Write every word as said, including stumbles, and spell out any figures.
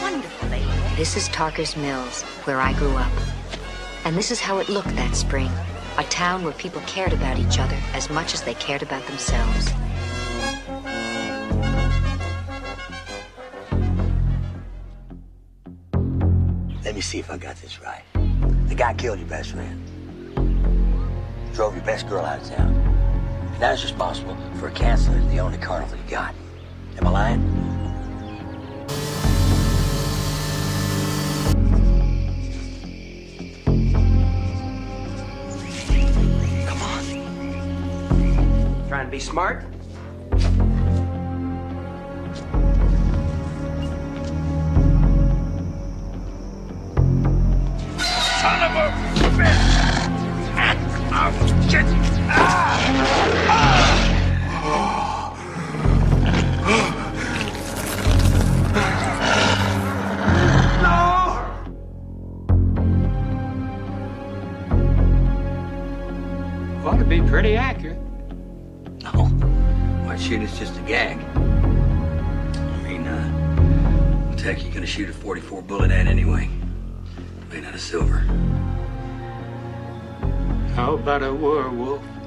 wonderful lady. This is Tarker's Mills, where I grew up. And this is how it looked that spring. A town where people cared about each other as much as they cared about themselves. Let me see if I got this right. The guy killed your best friend. Drove your best girl out of town. And now he's responsible for canceling the only carnival you got. Am I lying? Trying to be smart? Son of a bitch! Oh, shit! Ah! Ah! No! Ought to be pretty accurate. No. Why shoot? It's just a gag. I mean, uh, what the heck you gonna shoot a forty-four bullet at anyway? Made out of silver. How about a werewolf?